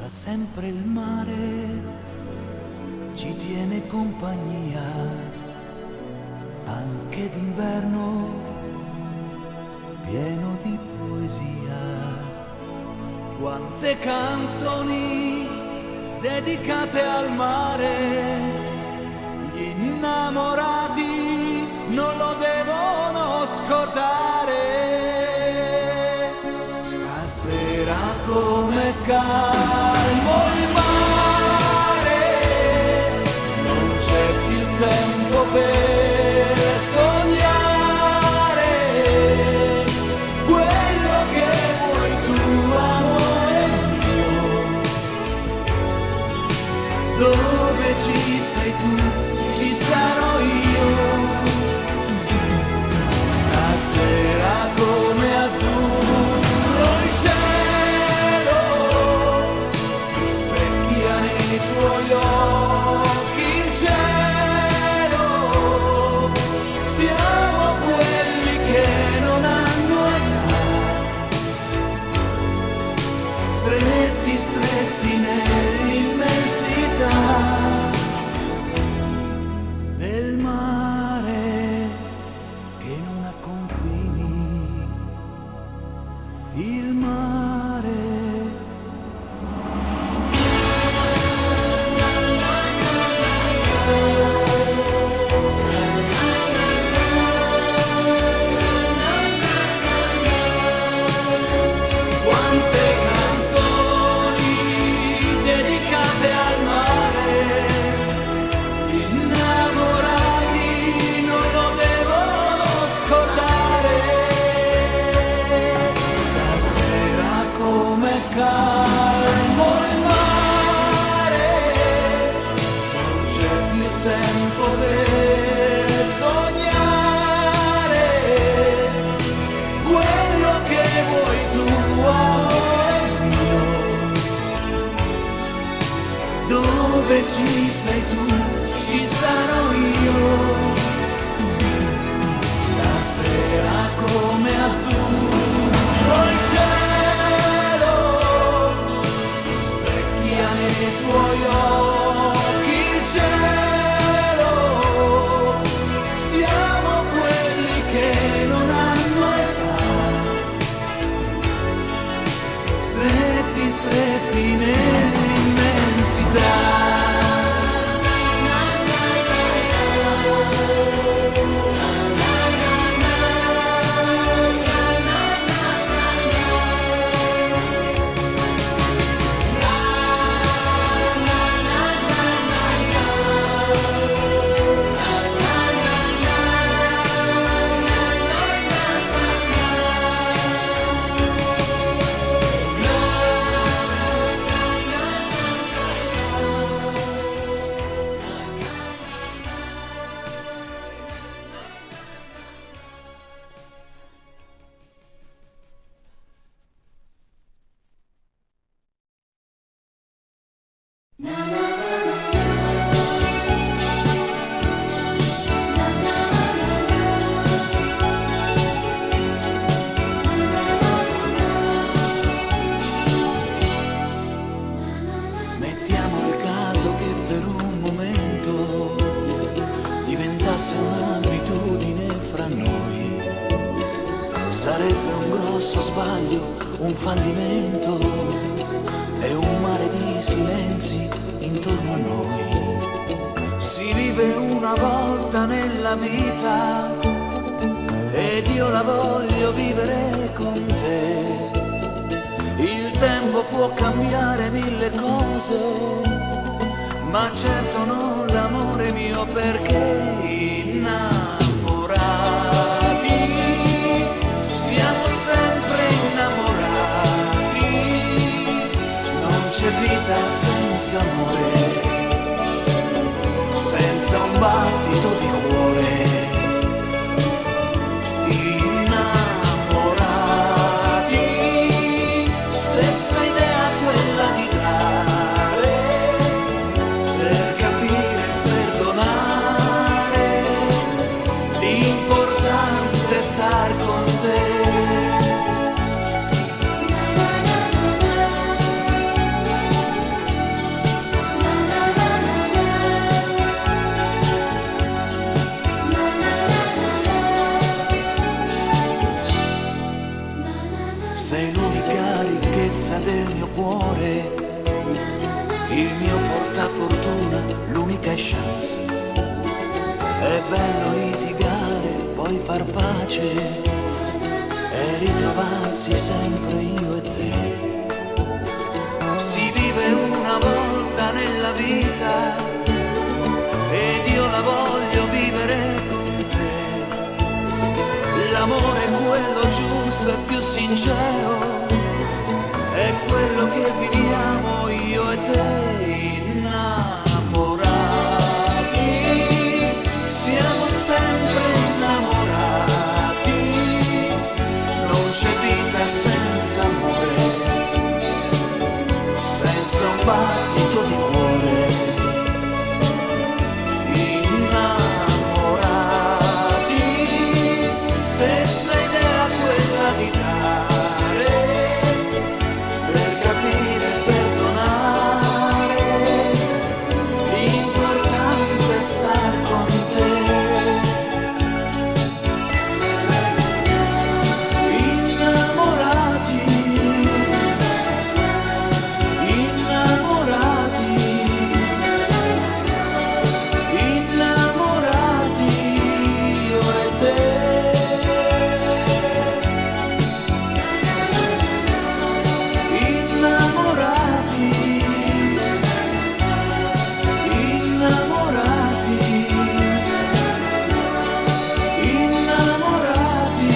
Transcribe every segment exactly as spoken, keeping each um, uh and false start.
Da sempre il mare ci tiene compagnia, anche d'inverno pieno di poesia. Quante canzoni dedicate al mare, gli innamorati non lo devono scordare. Stasera come calmo il mare, non c'è più tempo per sognare quello che vuoi tu, amore mio. Dove ci sei tu, ci sarò io. Stasera come azzurro il cielo si specchia nei tuoi occhi, il cielo. Siamo quelli che non hanno età, stretti stretti nell'immensità del mare che non ha confini, il mare. Quante canzoni dedicate al mare, gli innamorati non lo devono scordare. Stasera come calmo il mare, non c'è più tempo per sognare quello che vuoi tu, amore mio. Dove ci sei tu, ci sarò io. Stasera come azzurro il cielo si specchia nei tuoi occhi, il cielo. Siamo quelli che non hanno età, stretti stretti nell'immensità. Mettiamo il caso che per un momento diventasse un'abitudine fra noi. Sarebbe un grosso sbaglio, un fallimento e un mare di silenzi intorno a noi. Si vive una volta nella vita ed io la voglio vivere con te. Il tempo può cambiare mille cose, ma certo non l'amore mio, perché innamorati siamo sempre innamorati. Non c'è vita senza amore, senza un battito di cuore. Innamorati, stessa idea quella di dare, per capire e perdonare. L'importante è star con te. sei l'unica ricchezza del mio cuore, il mio portafortuna, l'unica chance. È bello litigare, poi far pace e ritrovarsi sempre io e te. Si vive una volta nella vita ed io la voglio vivere con te. L'amore è quello giusto e più sincero, è quello che viviamo io e te innamorati. Siamo sempre innamorati, non c'è vita senza amore, senza un battito di cuore. Innamorati, stessa idea quella di dare, per capire e perdonare, l'importante è star con te. Innamorati, innamorati, innamorati io e te. Innamorati, innamorati, innamorati.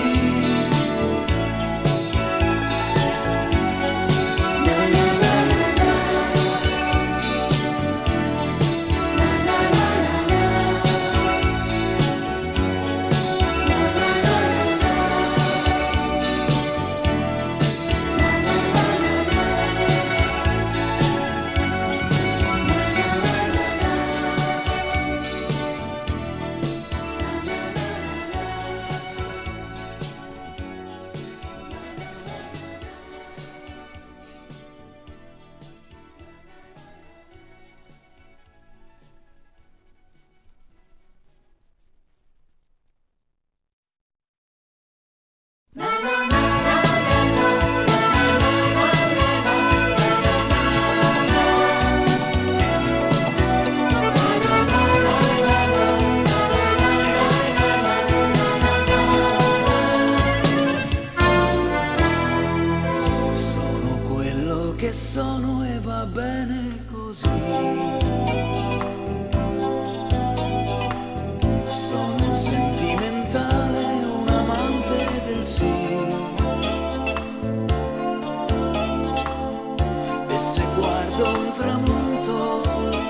Sono quello che sono e va bene così. Sono sentimentale, un amante del sì. E se guardo un tramonto,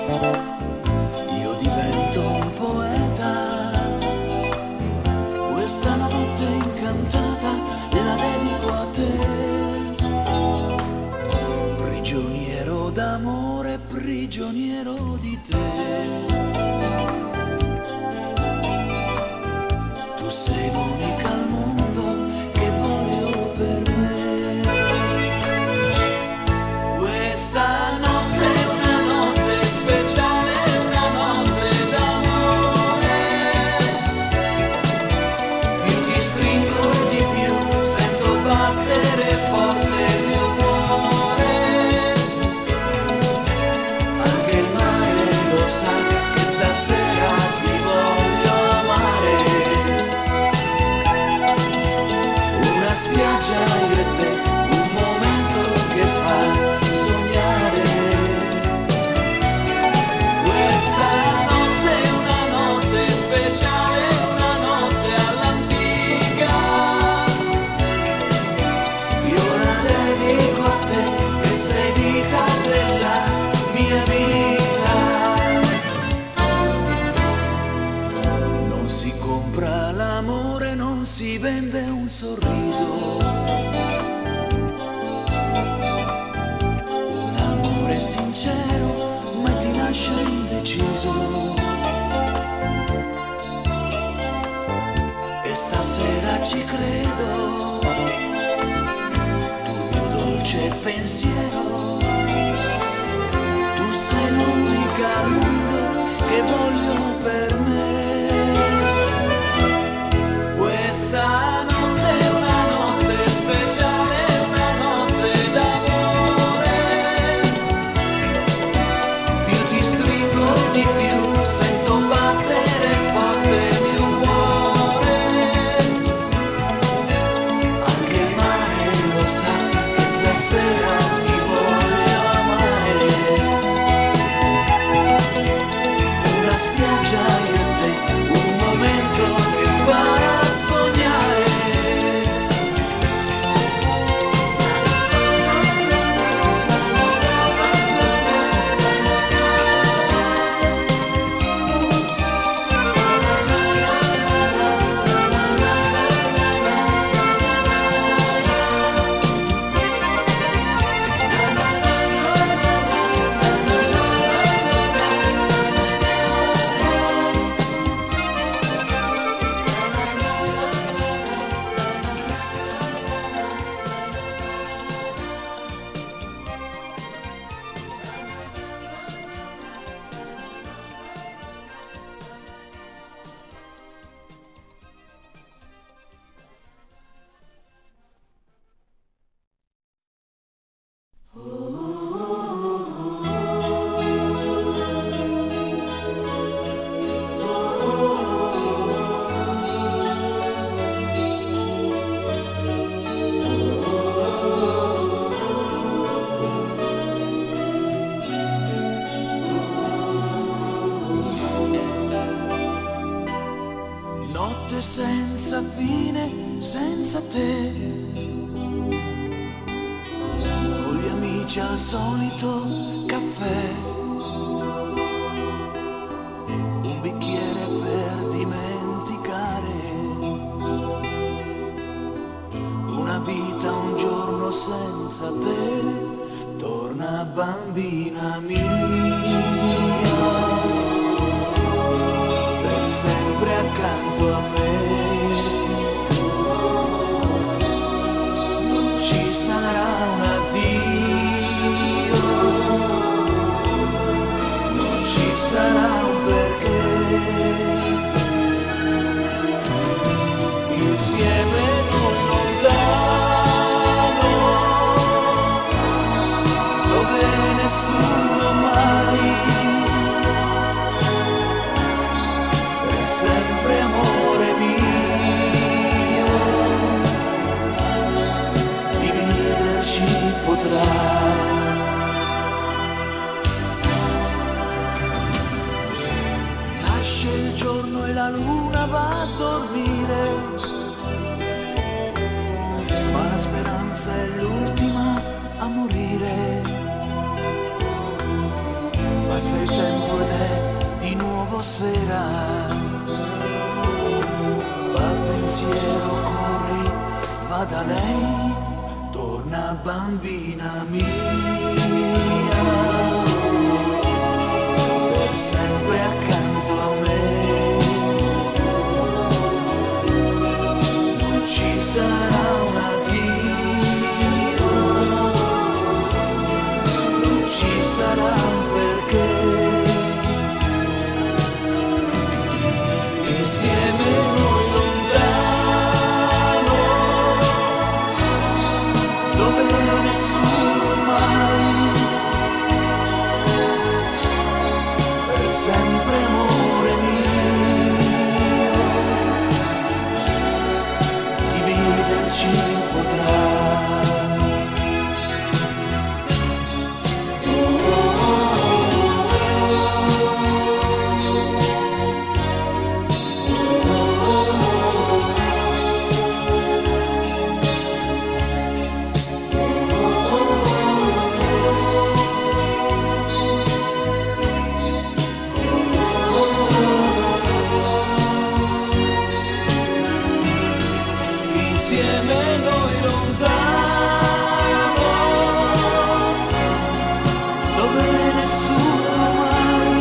io divento un poeta. Questa notte incantata la dedico a te. Prigioniero d'amore, prigioniero di te. Tu sei l'unica al mondo che voglio per me. Questa notte è una notte speciale, una notte d'amore. Più ti stringo e di più sento battere forte il mio cuore. Anche il mare lo sa che stasera ti voglio amare. Una spiaggia io e te, un momento che fa sognare. Questa notte è una notte speciale, una notte all'antica. Io la dedico a te, che sei vita della mia vita. Non si compra l'amore, non si vende un sorriso. Un amore sincero, ma ti lascia indeciso. E stasera ci credo, tu mio dolce pensiero. Tu sei l'unica al mondo che voglio per me. Questa notte è una notte speciale, senza te, con gli amici al solito caffè, un bicchiere per dimenticare, una vita, un giorno senza te. Torna bambina mia, per sempre accanto a me. Non ci sarà un addio, non ci sarà un perché. Insieme noi lontano, dove nessuno mai, per sempre amore mio, dividerci potrà. Nasce il giorno e la luna va a dormire, ma la speranza è l'ultima a morire. Passa il tempo ed è di nuovo sera, va pensiero, corri, va da lei, torna bambina mia, per sempre accanto a me. Non ci sarà un addio, non ci sarà un perché. Insieme noi lontano, dove nessuno mai, per sempre amore mio, dividerci potrà. Insieme noi lontano, dove nessuno mai,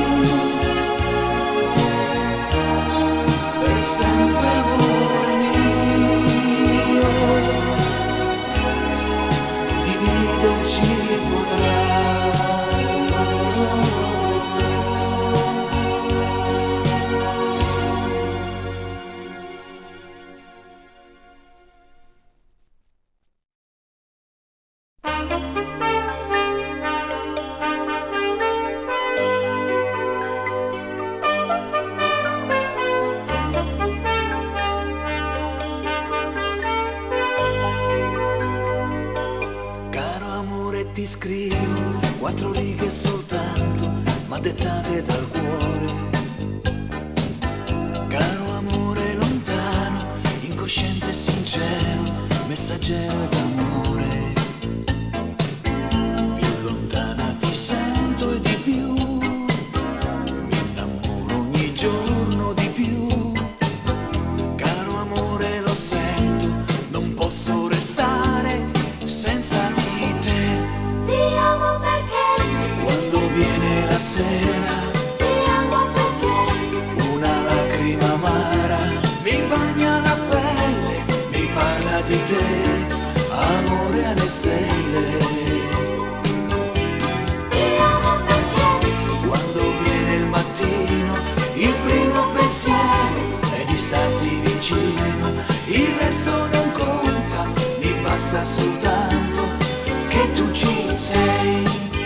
per sempre amore mio, dividerci potrà. Caro amore, ti scrivo quattro righe soltanto, ma dettate dal cuore. Caro amore lontano, incosciente e sincero, messaggero d'amore. Più lontana ti sento e di più, mi innamoro ogni giorno di più. Caro amore, lo sento, non posso restare senza di te. Ti amo perché, Quando viene la sera, ti amo perché, una lacrima amara mi bagna la pelle, mi parla di te, amore alle stelle. ti amo perché, Quando viene il mattino, il primo pensiero è di starti vicino, il resto non conta, mi basta soltanto che tu ci sei.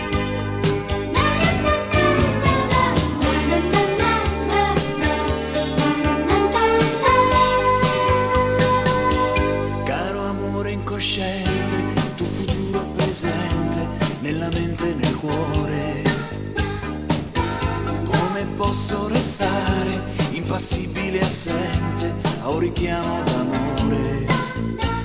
Caro amore incosciente, tu futuro e presente, nella mente e nel cuore. Come posso restare impassibile e assente a un richiamo d'amore?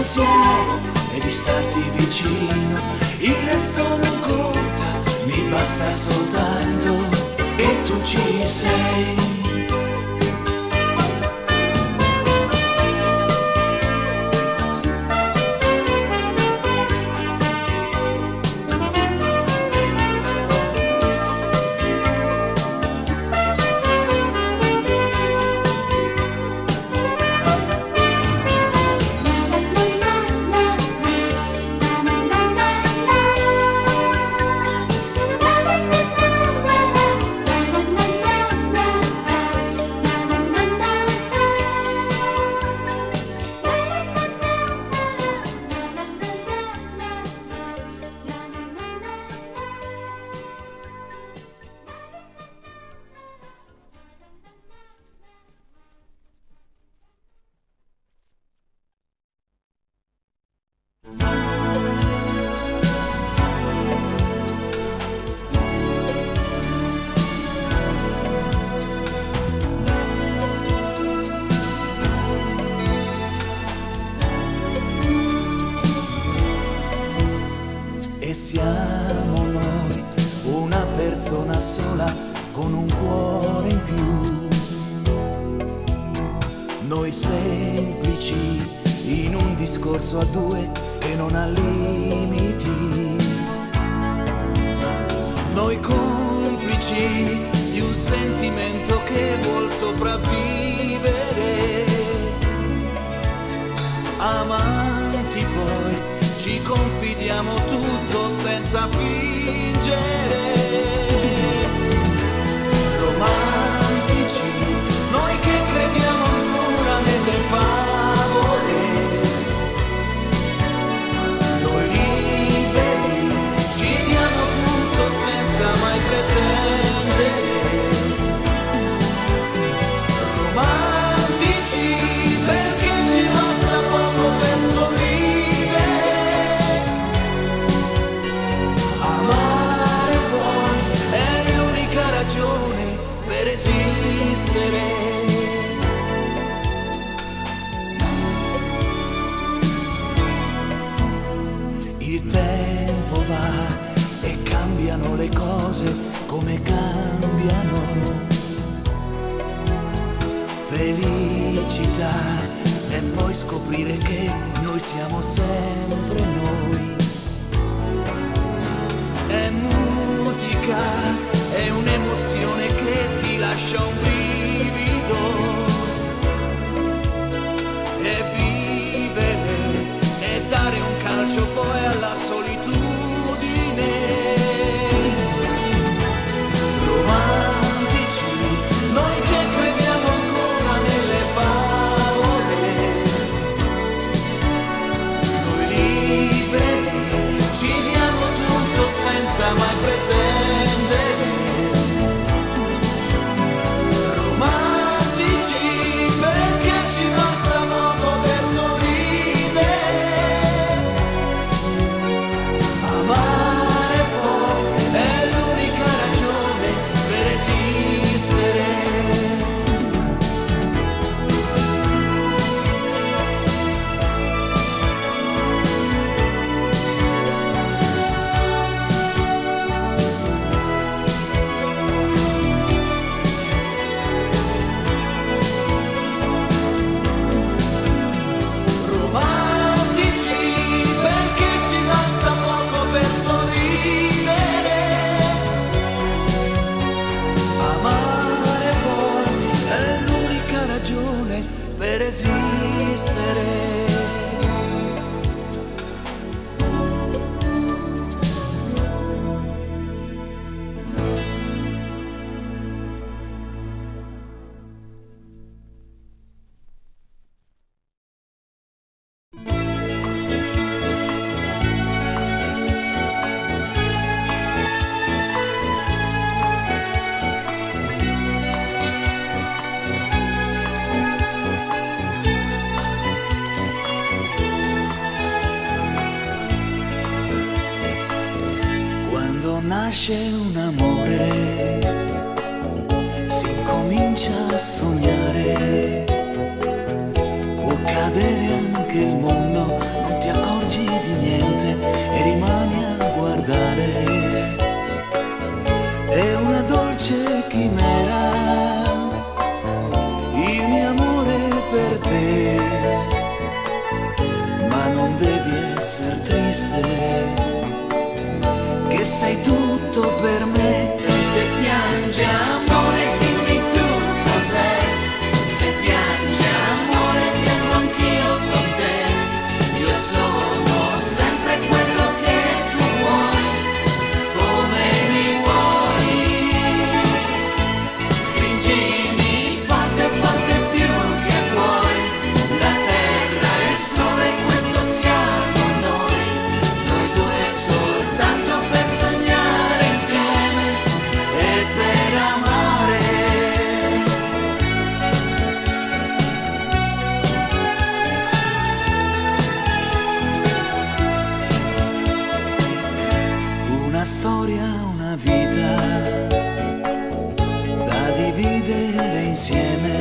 pensiero e di starti vicino. Il resto non conta, mi basta soltanto che tu ci sei. E siamo noi, una persona sola con un cuore in più. Noi semplici in un discorso a due che non ha limiti. Noi complici di un sentimento che vuol sopravvivere. Amanti poi ci confidiamo tutto senza fingere. Romantici, noi che crediamo ancora nelle favole. Noi liberi, ci diamo tutto senza mai pretendere. Romantici, perché ci basta poco per sorridere. Amare poi è l'unica ragione per esistere. Il tempo va e cambiano le cose come cambiano. Felicità e poi scoprire che noi siamo sempre noi. È musica, è un'emozione che ti lascia un brivido. E vivere, e dare un calcio poi alla solitudine. Romantici, noi che crediamo ancora nelle favole. Noi liberi, ci diamo tutto senza mai pretendere. Romantici, perché ci basta poco per sorridere. Amare poi è l'unica ragione per esistere. Romantici, perché ci basta poco per sorridere. Amare poi è l'unica ragione per esistere. Quando nasce un amore si incomincia a sognare. Può cadere anche il mondo, insieme,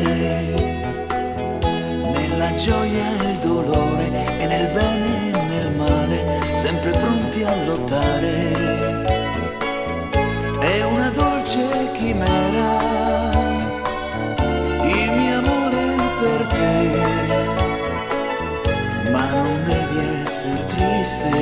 nella gioia e il dolore, e nel bene e nel male, sempre pronti a lottare. È una dolce chimera il mio amore per te, ma non devi essere triste,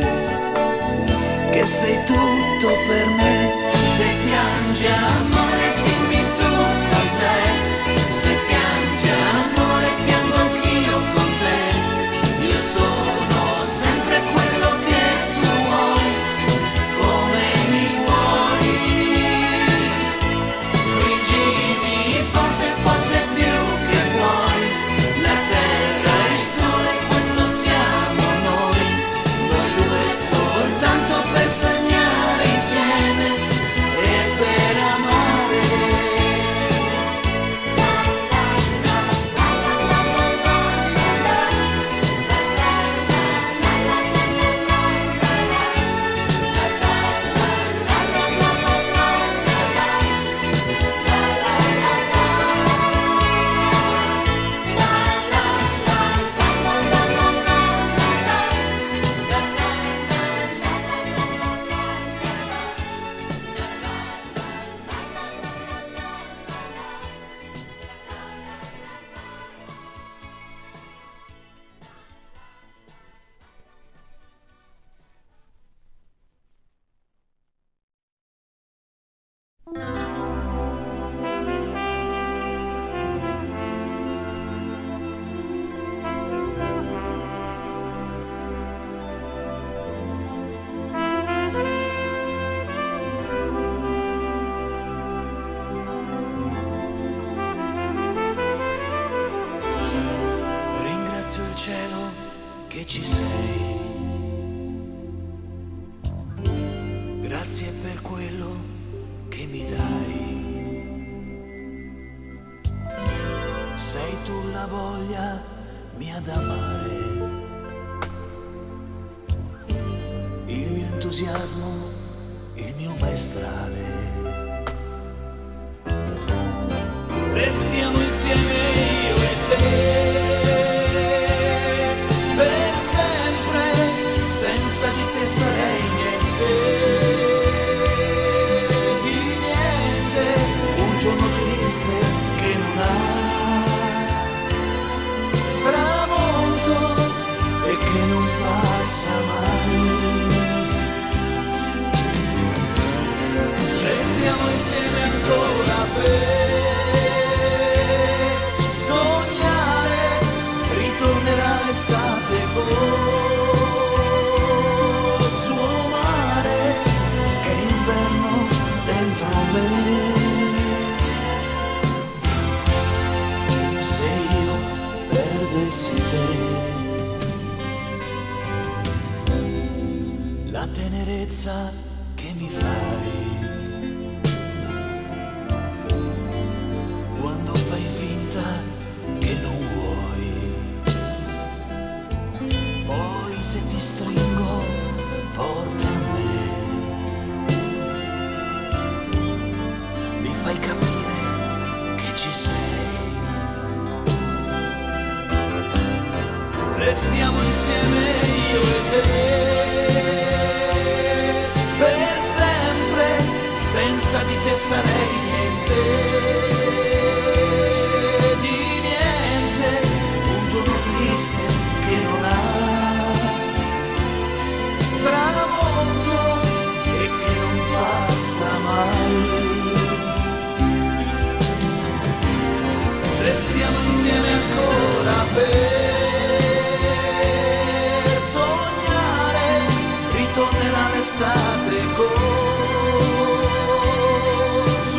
che sei tutto per me. Se piange amore dimmi tu cos'è, se piange amore piango anch'io con te, io sono sempre quello che tu vuoi, come mi vuoi, stringimi forte forte più che vuoi, la terra e il sole questo siamo noi, noi due soltanto per sognare insieme e per amare. Ringrazio il cielo che ci sei, grazie per quello che mi dai, sei tu la voglia mia d'amare, il mio entusiasmo, il mio maestrale. Restiamo insieme io e te, per sempre, senza di te sarei niente, di niente, un giorno triste che non ha tramonto e che non passa mai. Restiamo insieme ancora per sognare, ritornerà l'estate col suo mare, che inverno dentro me. Se io perdessi te, la tenerezza che mi fai quando fai finta che non vuoi, poi se ti stringo forte a me, mi fai capire che ci sei. Restiamo insieme io e te, per sempre, senza di te sarei niente, di niente, un giorno triste che non ha tramonto e che non passa mai. Restiamo insieme ancora per sognare, ritornerà l'estate con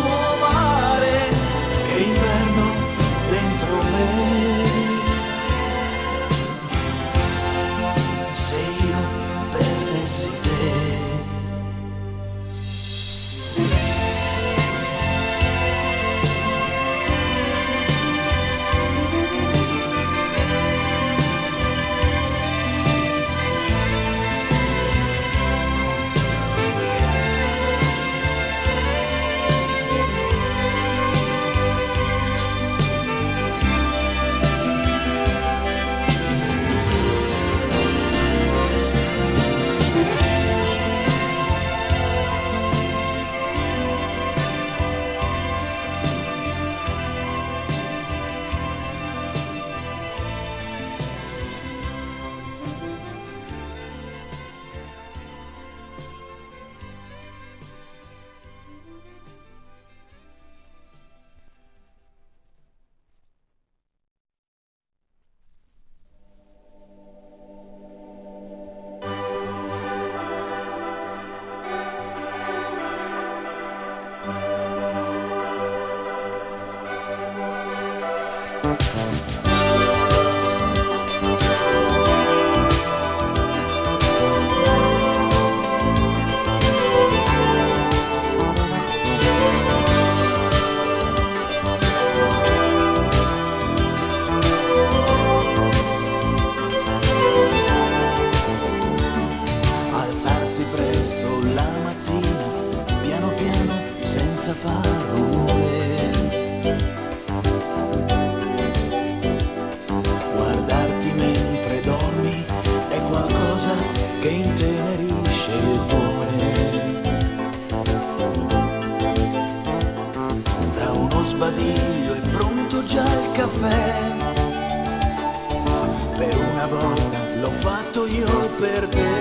uno sbadiglio è pronto già il caffè. Per una volta l'ho fatto io per te.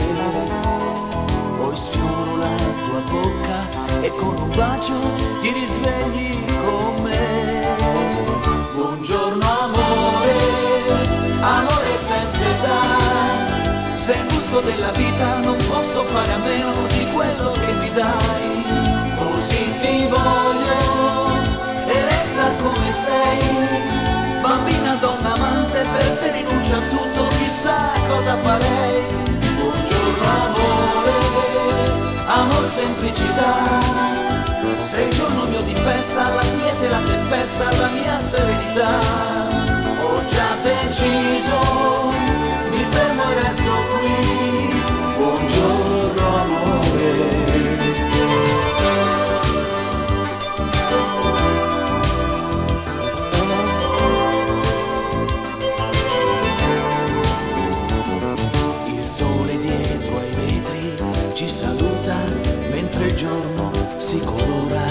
Poi sfioro la tua bocca e con un bacio ti risvegli con me. Buongiorno amore, amore senza età. Sei il gusto della vita, non posso fare a meno di quello che mi dai. Così ti voglio e resta come sei. Bambina, donna, amante, per te rinuncio a tutto, chissà cosa farei. Buongiorno amore, amor semplicità. Sei il giorno mio di festa, la quiete, la tempesta, la mia serenità. Ho già deciso, mi fermo e resto qui. Buongiorno amore. Ci saluta mentre il giorno si colora.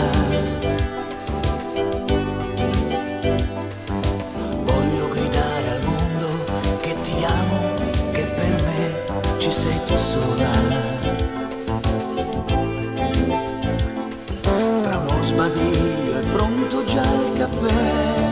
Voglio gridare al mondo che ti amo, che per me ci sei tu sola. Tra uno sbadiglio è pronto già il caffè.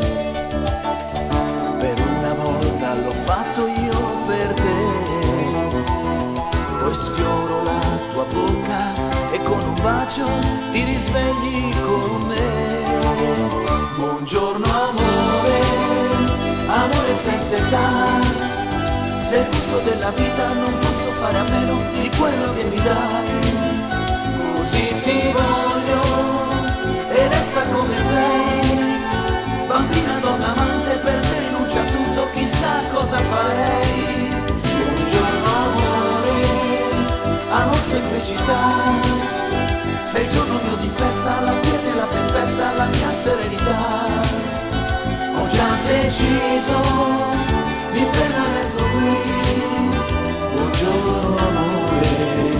Per una volta l'ho fatto io per te. Poi sfioro la tua bocca e con un bacio ti risvegli con me. Buongiorno amore, amore senza età. Sei il gusto della vita, non posso fare a meno di quello che mi dai. Così ti voglio e resta come sei. Bambina, donna, amante, per te rinuncio a tutto, chissà cosa farei. Buongiorno amore, amor semplicità. Sei il giorno mio di festa, la quiete, la tempesta, la mia serenità. Ho già deciso, mi fermo e resto qui. Buongiorno amore.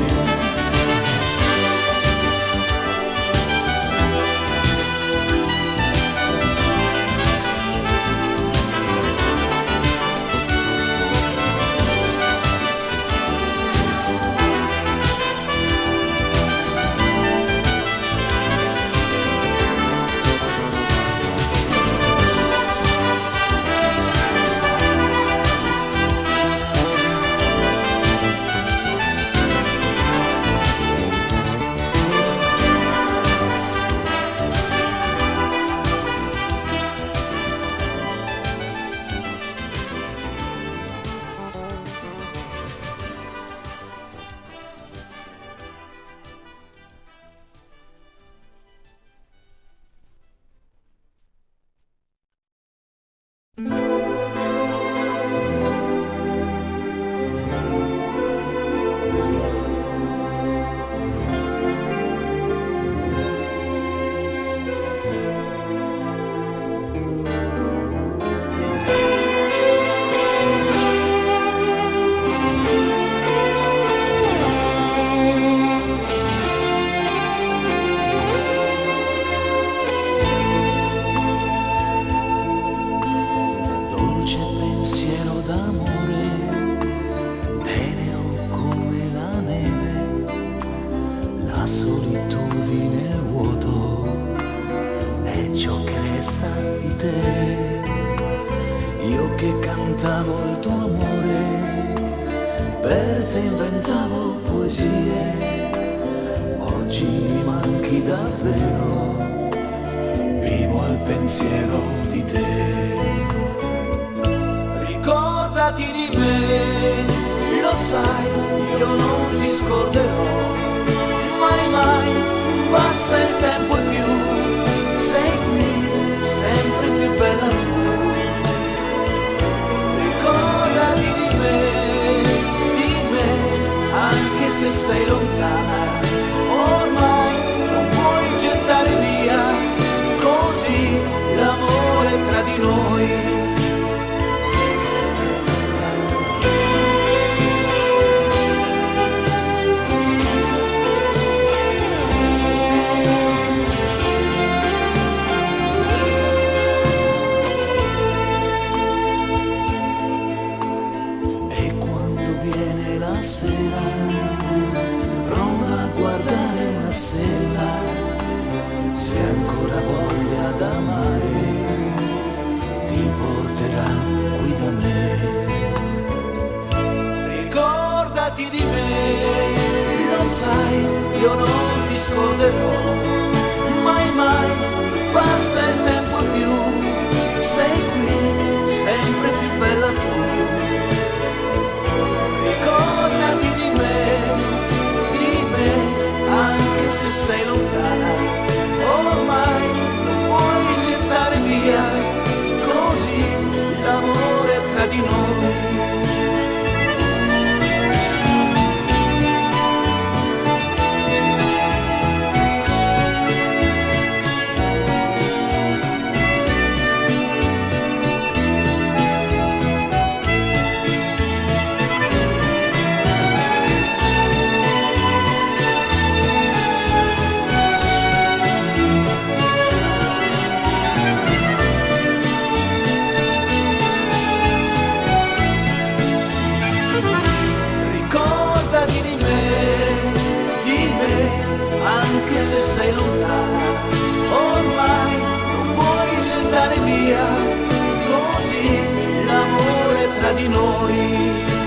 tra di noi.